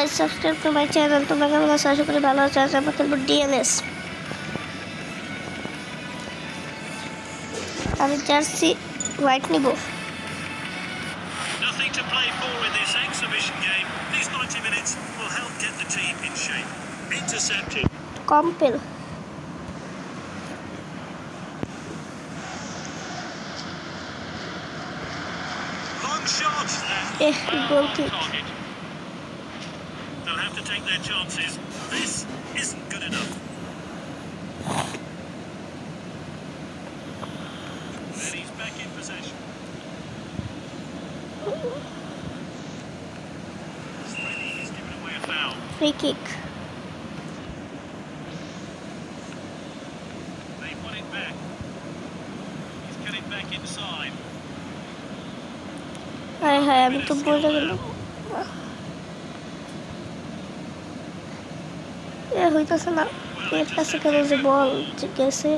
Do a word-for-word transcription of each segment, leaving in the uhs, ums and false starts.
guys, subscribe to my channel. তোমরা কেমন আছো? আশা করি ভালো আছো। আজ আমরা খেলবো ডিএনএস। আমি জার্সি হোয়াইট নিব। Nothing to play for in this exhibition game. These ninety minutes will help get the team in shape. Intercepted. Compel. Long shots there. Eh, goal kick. They'll have to take their chances. This isn't good enough. And he's back in possession. Slenny has given away a foul. Free kick. They put it back. He's cut it back inside. হায় হায়, আমি তো বলে গেলাম। এ হইতেছে না, এর কাছে কেন যে বল গেছে।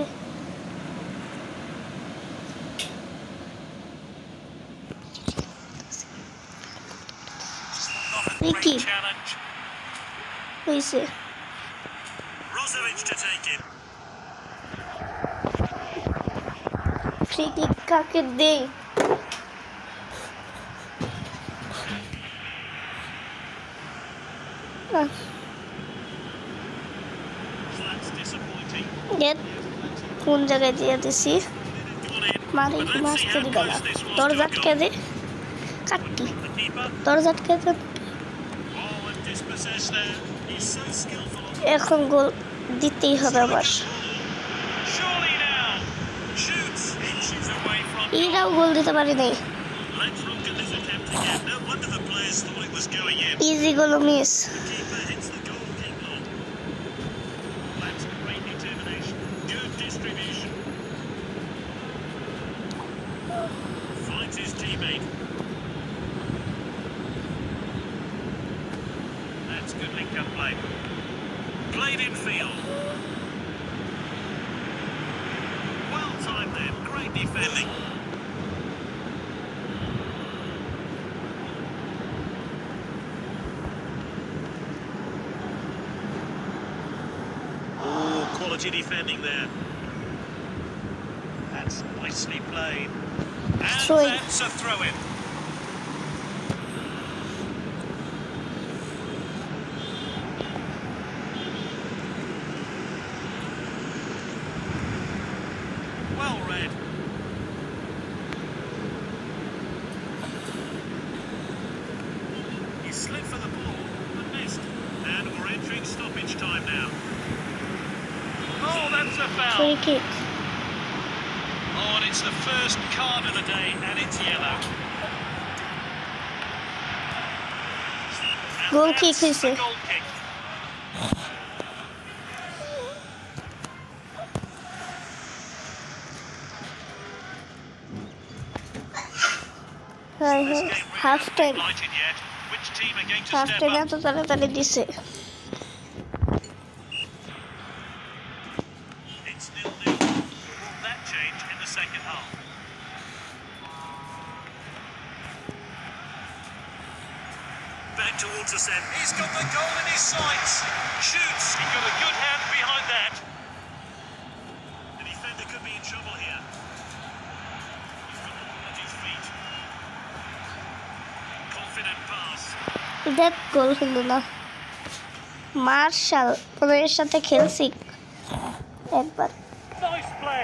কি হয়েছে? Brozovic to take it. Free kick কাকে দেই? কোন জায়গায় দিয়ে দিছি? মারি মারতে দিবে না। দরজা আটকে দে, কাটটি দরজা আটকে দে। এখন গোল দিতেই হবে আবার। এরাও গোল দিতে পারি নাই। Easy goal miss. His teammate. That's good link-up play. Played in field. Well timed there. Great defending. Oh, quality defending there. That's nicely played. And Throwing. that's a throw-in. Well read. He slid for the ball, but missed. And we're entering stoppage time now. Oh, that's a foul. Free kick. Oh, and it's the first card of the day, and it's yellow. And Goal that's kick is a it? goal kick. হায় This হায়, game really half hasn't time. been lighted yet. Which team are going to half step time up? এত তাড়াতাড়ি দিছে। It's nil-nil. Will that change in the second half? Back towards us then. He's got the goal in his sights. Shoots. He got a good hand behind that. The defender could be in trouble here. He's got the ball at his feet. Confident pass. দেখ গোল হলো না। Martial ওদের সাথে খেলছি একবার। Nice play.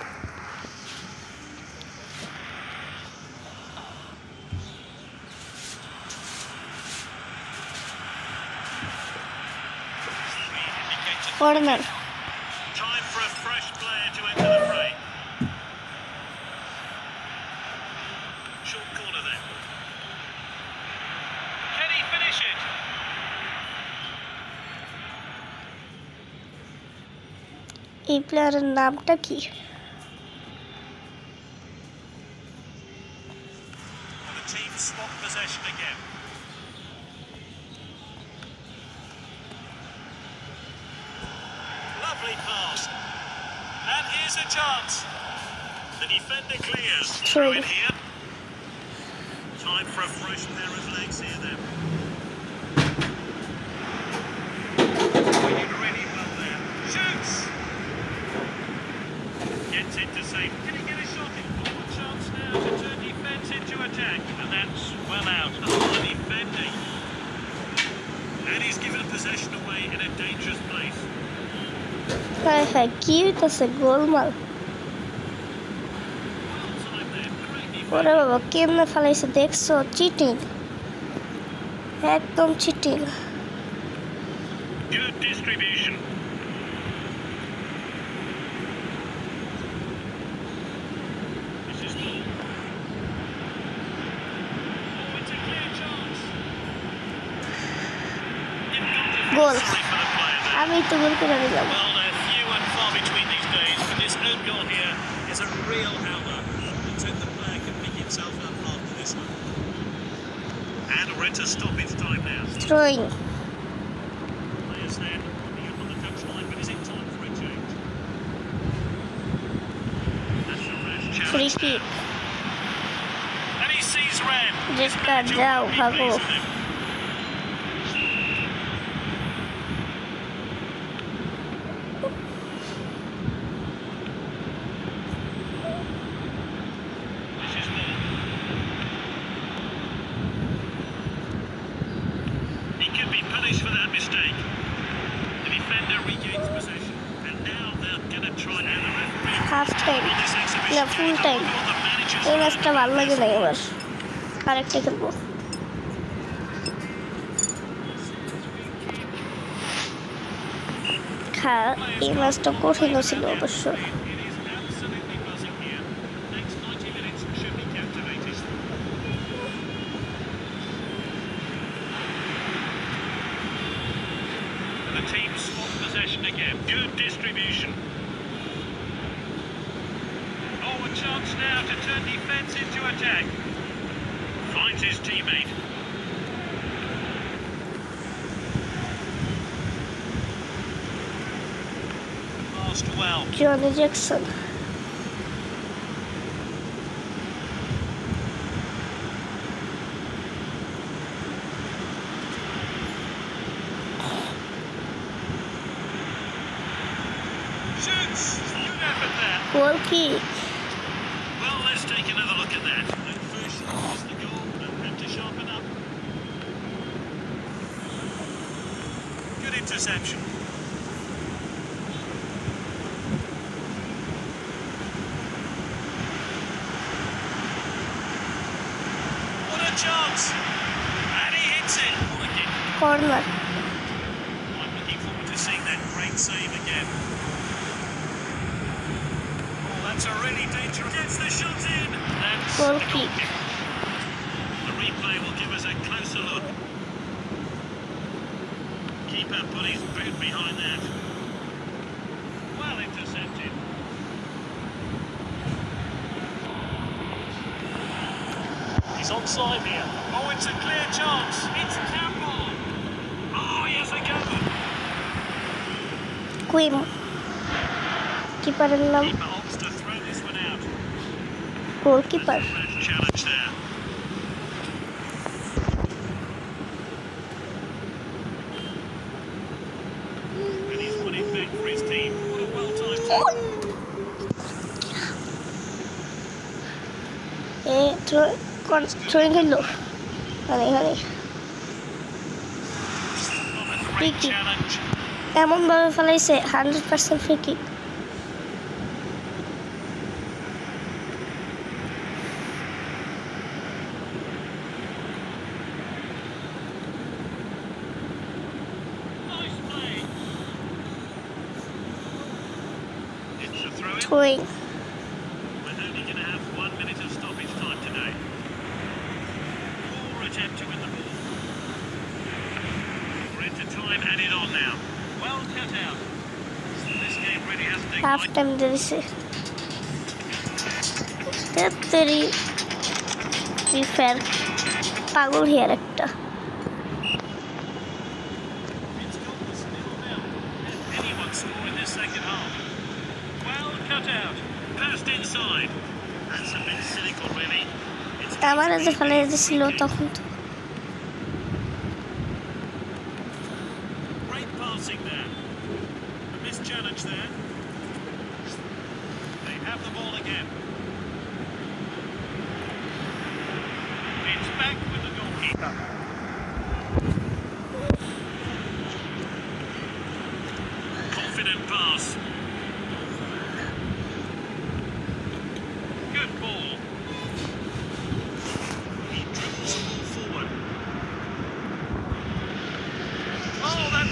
Corner. Time for a fresh player to enter the fray. Short corner then. Can he finish it? এই প্লেয়ারের নামটা কি? And the team swap possession again. Lovely pass. And here's a chance. The defender clears. Throw in here. Time for a fresh pair of legs here then. he's given possession away in a dangerous place. হ্যাঁ হ্যাঁ কি হইতেছে গোলমাল ওরে বাবা কেমনে ফেলাইছে দেখছো cheating একদম cheating Good distribution. This is ball. Oh, it's a clear chance. Goal Sorry for the player there. আমি তো গোল করে দিলাম Well, they're few and far between these days, but this own goal here is a real howler. Looks like the player can pick himself up after this one. And we're into stoppage time now. throwing Players then coming up on the touchline, but is it time for a change? That's a rash free challenge kick now. And he sees red. Just got down, Be Paco. pleased with him. This is Moore. He could be punished for that mistake. The defender regains possession, and now they're going to try now the referee. half time On this exhibition, না full time what the manager's এই ম্যাচটা ভালো লাগে না এবার আরেকটা খেলবো হ্যাঁ এই ম্যাচটা কঠিন ছিল অবশ্য It is absolutely buzzing here. Next ninety minutes should be captivating. And the team swap possession again. Good distribution. Oh, a chance now to turn defence into attack. Finds his teammate. Passed well. Johnny Jackson Shoots! Good effort there. Goal kick Well, let's take another look at that. At first, he lost the goal and had to sharpen up. Good interception. What a chance! And he hits it. What a kick. Corner I'm looking forward to seeing that great save again. Oh, that's a really dangerous. Gets the shot in. That's Goal the kick. kick. The replay will give us a closer look. Keeper put his boot behind that. Well intercepted. He's onside here. Oh, it's a clear chance. It's Campbell. Oh, he has a go. কুইম কিপারের নাম Keeper opts to throw this one out. Goalkeeper Fresh challenge there. And he's won it back for his team. What a well-timed tackle. এ throwing হইল মানে এখানে Oh, a Free great kick. challenge. এমনভাবে ফেলাইছে hundred percent free kick Nice play. It's a throw-in. Throwing We're only going to have one minute of stoppage time today. Poor attempt to win the ball. We're into time added on now. Well cut out. This game really has to half take time দিয়েছে তেত্তরি free fire পাগল here একটা It's got the still nil. Can anyone score in this second half? Well cut out. Passed inside. That's a bit cynical, really. It's আমার যে ফেলাই দিয়েছিল তখন তো great passing there. A missed challenge there. They have the ball again. It's back with the goalkeeper.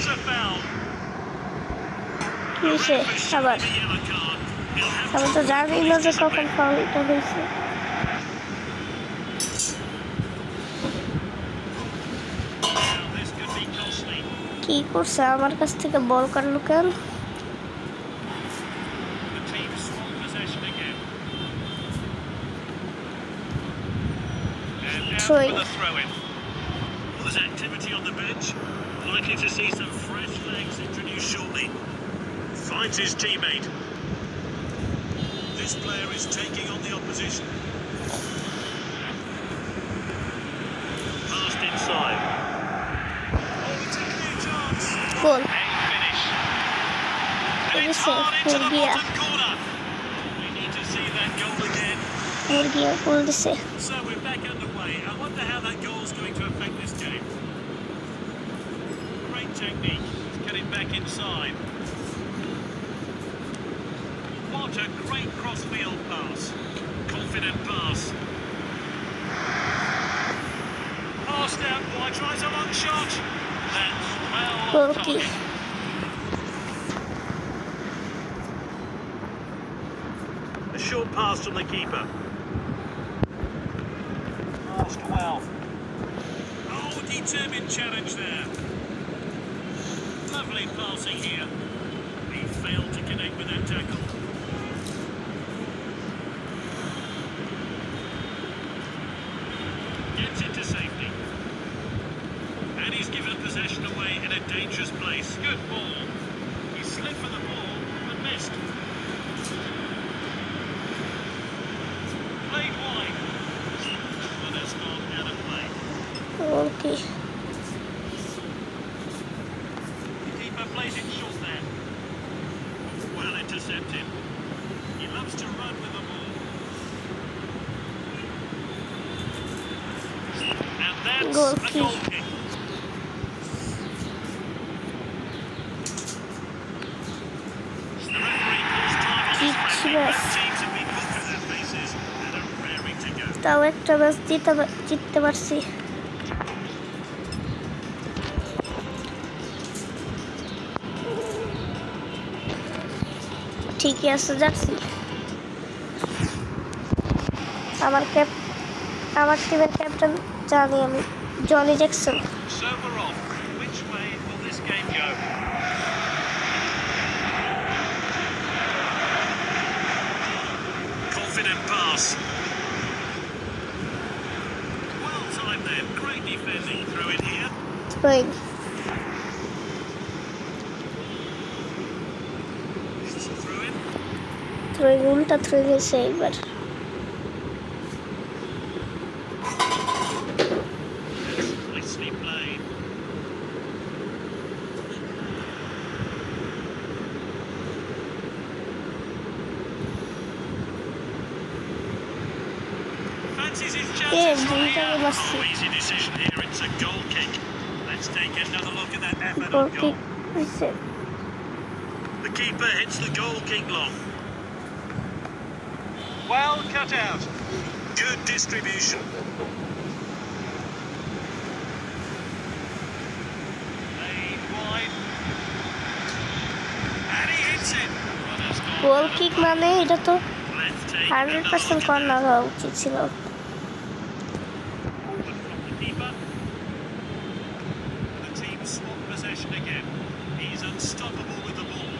That's a foul. কি হয়েছে আবার The yellow card. He'll have আমি to তো জানি না যে কখন ফাউলটা হয়েছে now. This could be costly. কি করছে আমার কাছ থেকে বল কাটলো কেন The team swan possession again. And now Throwing. for the throw-in. Well, there's activity on the bench. Likely to see some fresh legs introduced shortly. Finds his teammate. This player is taking on the opposition. Passed inside. Oh, it's a clear chance. Goal A finish. And What it's is it? hard into the Murgia. bottom corner. We need to see that goal again. মুরগিয়া গোল দিছে So we're back underway. I wonder how that goal's going to affect this game. Great technique. He's getting back inside. What a great cross-field pass. Confident pass. Passed out wide, tries a long shot. That's well goal on কি target. A short pass from the keeper. Passed well. Oh, determined challenge there. Lovely passing here. He failed to connect with that tackle. Gets into safety. And he's given possession away in a dangerous place. Good ball. He slipped for the ball, but missed. Played wide. But that's gone out of play. গোল কি The keeper plays it short there. Well intercepted. He loves to run with the ball. And that's Goal a kick. goal kick. The referee calls time on this Kick friendly. yes. Both teams have been put through their paces and are raring to go. তাও একটা match জিতে জিততে পারছি ঠিকই আছে যাচ্ছি আমার cap আমার টিমের ক্যাপ্টেন জানি আমি Johnny Jackson So we're off. Which way will this game go? Confident pass. Well timed then. Great defending through in here. Throwing This is a throw in. Throwing উল্টা থ্রোয়িং হয়েছে এইবার Nicely played. Fancies his Yeah, chances from Bruce, I here. must see. Oh, easy decision here. It's a goal kick. Let's take another look at that effort goal on কি goal. হয়েছে The keeper hits the goal kick long. Well cut out. Good distribution. Played wide. And he hits it. Runner's gone goal out of kick play. মানে এটা তো Let's take hundred another percent look at corner that. হওয়া উচিত ছিল But from the keeper. The team swap possession again. He's unstoppable with the ball.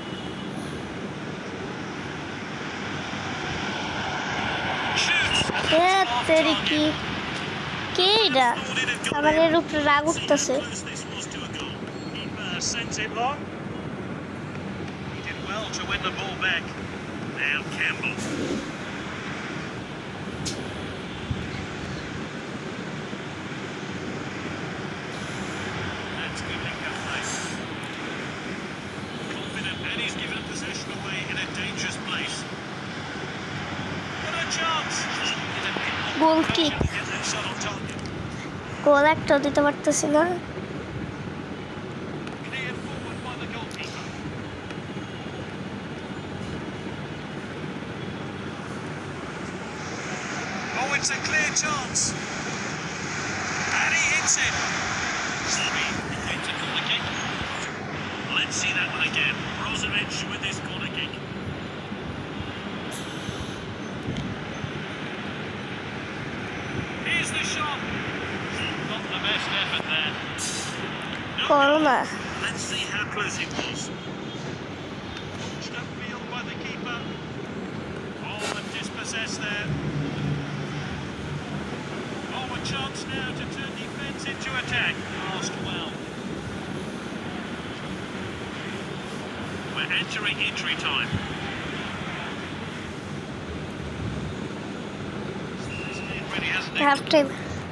Shoots. এ তেরি কি কে এটা আমার এর উপরে রাগ উঠতেছে Close this was to a goal. Keeper sends it long. He did well to win the ball back. Now Campbell. That's goodly cut play. Confident, and he's given possession away in a dangerous place. What a chance! In a pinball Goal goal, kick. Get that shot on target. গোল একটা দিতে পারতেছি না Cleared forward by the goalkeeper. Oh, it's a clear chance. And he hits it. Sorry, he came to call the kick. finish with this corner kick. Here's the shot. Not the best effort there. No Corner. goal. Let's see how close it was. Pushed upfield by the keeper. Oh, and dispossessed there. Oh, a chance now to turn defence into attack. Passed well. We're entering injury time. Ready, hasn't it? Half time.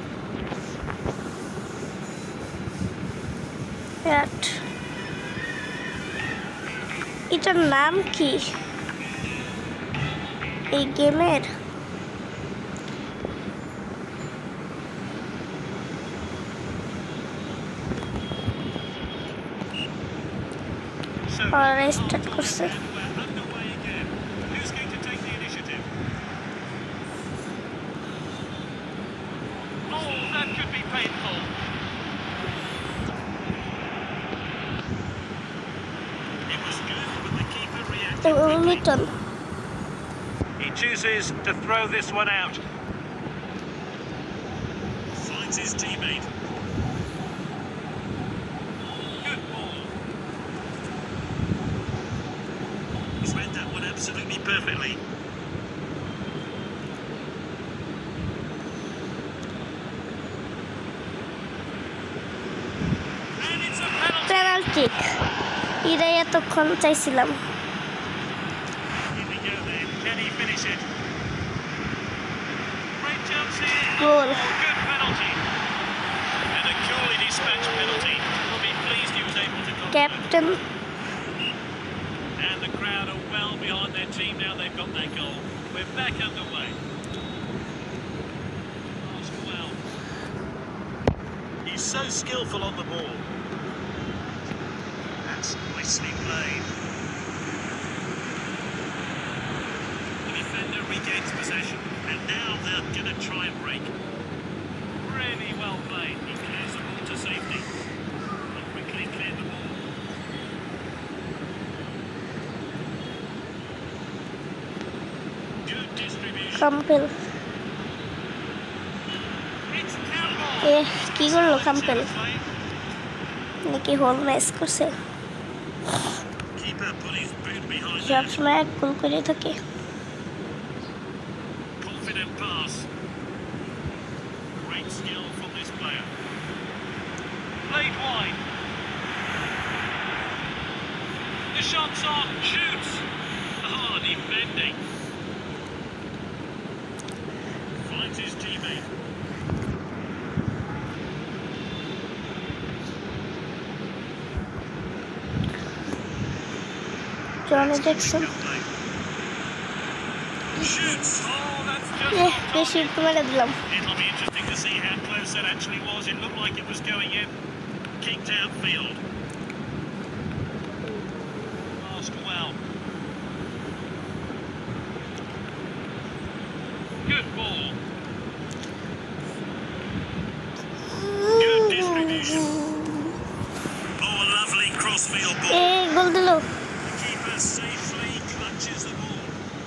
Right. এটার নাম কি এই গেমের? আর start করছে। We're underway again. Who's going to take the initiative? Oh, that could be painful. It was good, but the keeper reacted quickly. Liton He chooses to throw this one out. Finds his teammate. Good ball. He's read that one absolutely perfectly. And it's a penalty. Penalty এটাই এতক্ষণ চাইছিলাম। Here we go then. Can he finish it? Great chance here. Goal. Oh, good penalty. And a coolly dispatched penalty. We'll be pleased he was able to compliment. Captain And the crowd are well behind their team now they've got their goal. We're back underway. Passed well. He's so skillful on the ball. That's nicely played. The defender regains possession, and now they're going to try and break. Really well played. He clears the ball to safety. He quickly cleared the ball. Good distribution. Campbell It's Campbell. এ কি করলো Slides Campbell? out of play. নাকি whole match করছে? Keeper put his boot behind that. সবসময় এক গোল করে থাকে। Confident pass. Great skill from this player. Played wide. The shot's on. Shoots. Ah, defending. Finds his teammate. Johnny Jackson Shoots. Oh, that's just এ not বেশি target. মেরে দিলাম। It'll be interesting to see how close that actually was. It looked like it was going in. Kicked outfield. Passed well. Good ball. Good distribution. Oh, a lovely crossfield A ball. গোল দিল। The keeper safely clutches the ball.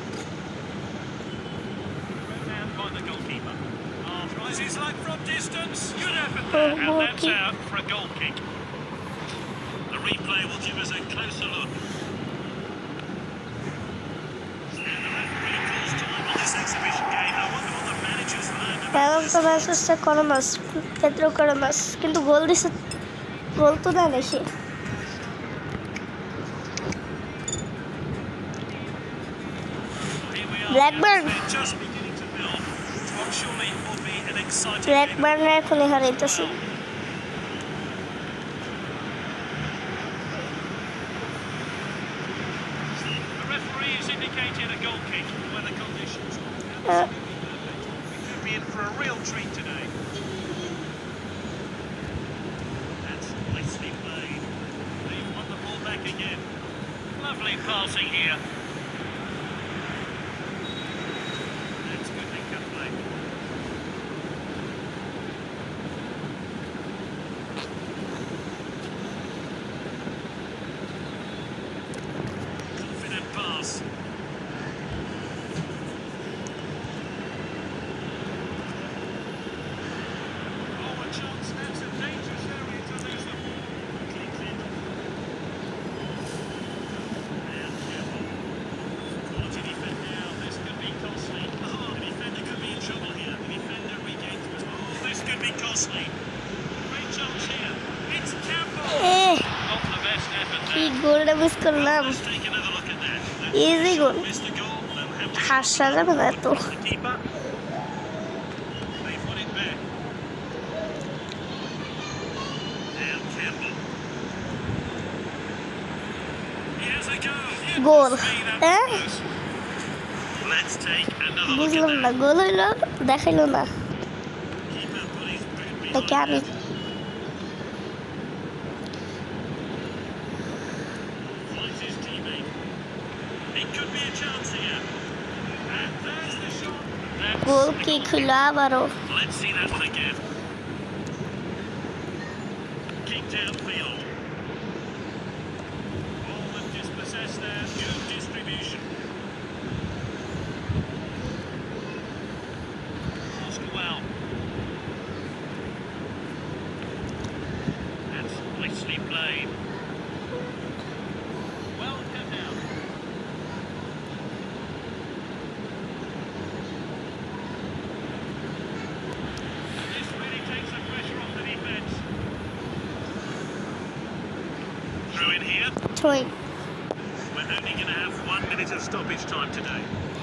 Thrown down by the goalkeeper. Oh, tries his luck from distance. Good effort there, Oh, and that's goalkeep- out for a goal kick. The replay will give us a closer look. And the referee calls time on this exhibition game. I wonder what the managers learned about এখন this. তো match হচ্ছে করোনাস Pedro করোনাস কিন্তু গোল দিছে গোল তো দেয় না সে। Here we are. Blackburn. They're just beginning to build. What surely will be an exciting game. Blackburn এখনই হারাইতেছি। The referee has indicated a goal kick when the conditions ah, are perfect. We could be in for a real treat today. That's nicely played. They've won the ball back again. Lovely passing here. That's goodly cut play. গোলটা miss করলাম। Let's take another look at that. Easy goal, Missed the goal. They'll have to হাসা যাবে না তো। the keeper. They've won it back. Now Campbell. Here's a go. It goal, must be that হ্যাঁ close. Let's take another look বুঝলাম at না, that. গোল হইলো দেখাইলো না। Keeper put his boot দেখে behind আমি it. Finds his teammate. It could be a chance here. And there's the shot. That's goal the কি goal. হইলো আবারও। Let's see that one again. Kicked downfield. Ball that dispossessed there. Good distribution. Passed well. That's nicely played. Well cut out. This really takes the pressure off the defence. Through in here. থই We're only going to have one minute of stoppage time today.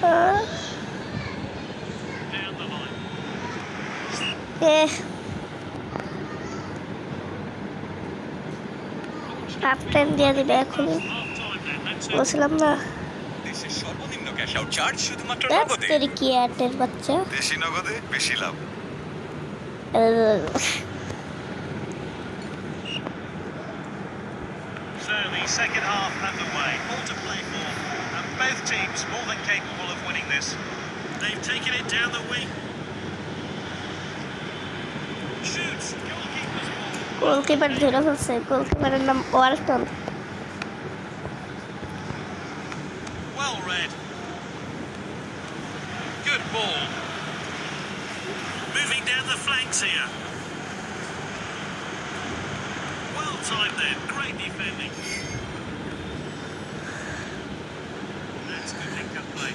Down the line. এ half time দিয়ে দিবে এখনই, Half time then. That's it. বলছিলাম না। দেশের সর্বনিম্ন cash out charge শুধুমাত্র দ্যাটস নগদে। তেরি কি এয়ারটেল বাচ্চা। বেশি নগদে বেশি লাভ। So the second half underway. All to play for. And both teams more than capable of winning this. They've taken it down the wing. Shoots. Goalkeeper's ball. Goalkeeper ধরে ফেলছে, গোলকিপারের নাম Walton. Well read. Good ball. Moving down the flanks here. Well timed there. Great defending. That's good link-up play.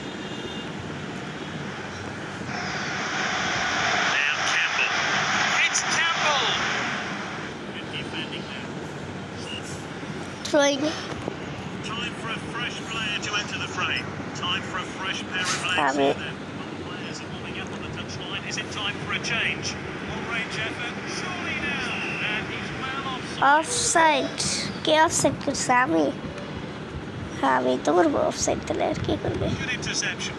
Now Campbell. It's Campbell. Good defending there. Throwing Time for a fresh player to enter the frame. Time for a fresh pair of legs Have here it. then. Other players are warming up on the touchline. Is it time for a change? Long-range effort. Surely now. And he's well offside. Offside. কে offside করছে? আমি। হ্যাঁ আমি তো করবো offside, তাহলে আর কি করবে? Good interception.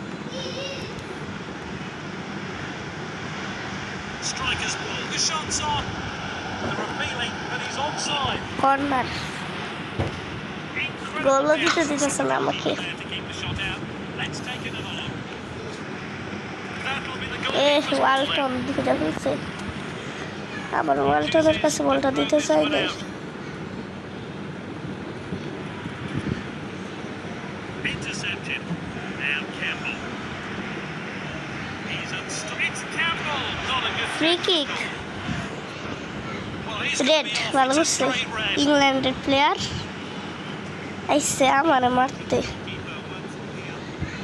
Striker's ball. The shot's on. They're appealing, but he's onside. Corner. Incredible গোলও দিতে clearance. দিতেছে না আমাকে। There to keep the shot out. Let's take another look. That'll be the A goalkeeper's ball Walton ধরে ফেলছে। আবার ওয়ালটনের কাছে বলটা দিতে চাই নাই। Intercepted. Now Campbell. He's unstopped. It's Campbell. Not a good free kick, Well, he's red, gonna be off. ভালো It's a করছে। straight red. ইংল্যান্ডের প্লেয়ার আইসে আমারে মারতে। Keeper went from here.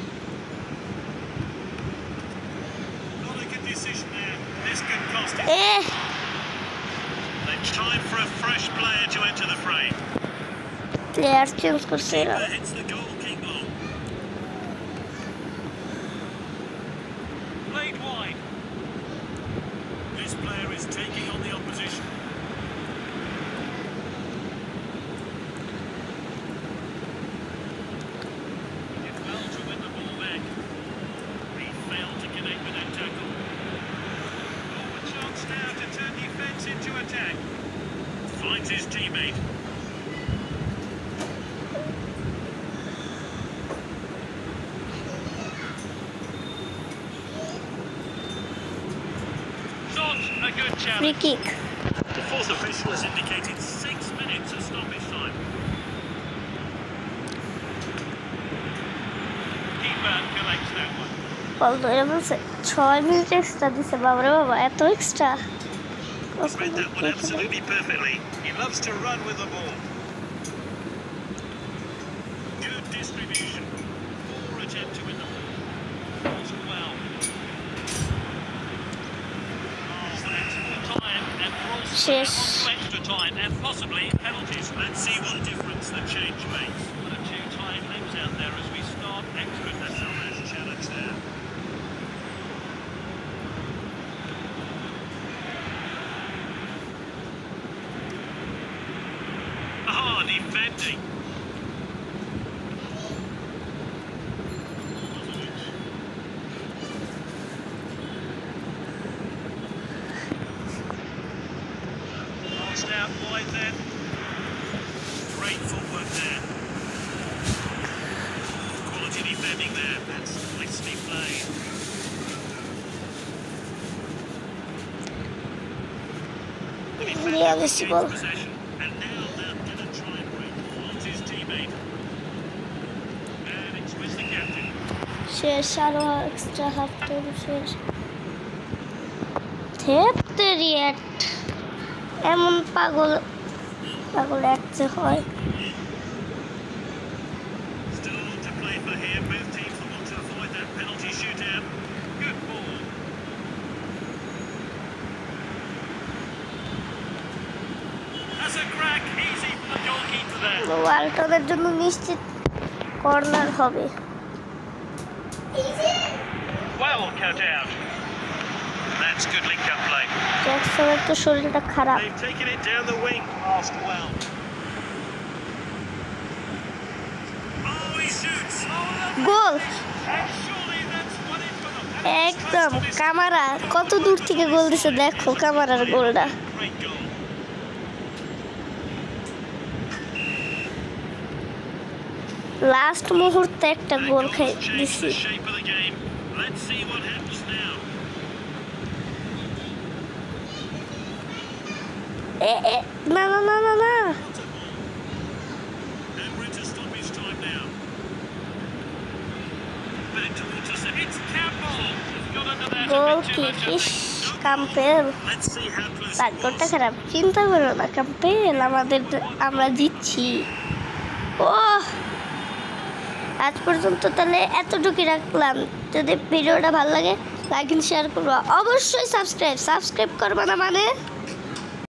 Not a good decision there. This could cost him. এ It's time for a fresh player to enter the frame. Player change করছে এরা। Keeper hits the goal kick long. Played wide. This player is taking on the opposition. Did well to win the ball back. He failed to connect with that tackle. Oh, a chance now to turn defence into attack. Finds his teammate. Not a good free challenge. Kick, The fourth official has indicated six minutes of stoppage time. Keeper collects that one. Ball ধরে ফেলছে। ছয় মিনিট extra দিছে, বাবারে বাবা, এত extra. He's read that one absolutely perfectly. He loves to run with the ball. Good distribution. Poor attempt to win the ball. Balls well. Oh, that's full time, and we're also শেষ। on to extra time and possibly penalties. Let's see what difference the Mendy. Passed out wide then. Great footwork there. Quality defending there. That's nicely played. Yeah, this ball. Possession. And now they're going to try and break towards his teammate. And it's with the captain. শেষ আরো extra half time শেষ থেপ্তেরিয়েট এমন পাগল পাগল একটা হয় Still a lot to play for here. Both teams will want to avoid that penalty shootout. Good ball. That's a crack. Easy for the goalkeeper there. ওয়ালটনের জন্য নিশ্চিত কর্নার হবে Well cut out. That's good link-up play. জ্যাকসনের তো শরীরটা খারাপ They've taken it down the wing. Passed well. Oh, he shoots. Oh, that's goal and surely that's one in for them. একদম Camara কত দূর থেকে গোল দিছে দেখো কামারার গোলটা Great goal. লাস্ট মুহূর্তে একটা গোল খাই Change দিছি the shape of the game. Let's see what happens now. এ এ না না না না না And we're into stoppage time now. Back towards us. It's Campbell. He's got under there. গোল কি ইস কাম্পেল Let's see how close it ভাগ্যটা was. খারাপ চিন্তা করো না কাম্পেল আমাদের আমরা জিতছি ও আজ পর্যন্ত তাহলে এতটুকুই রাখলাম যদি ভিডিওটা ভালো লাগে লাইক এন্ড শেয়ার করবা অবশ্যই সাবস্ক্রাইব সাবস্ক্রাইব করবা না মানে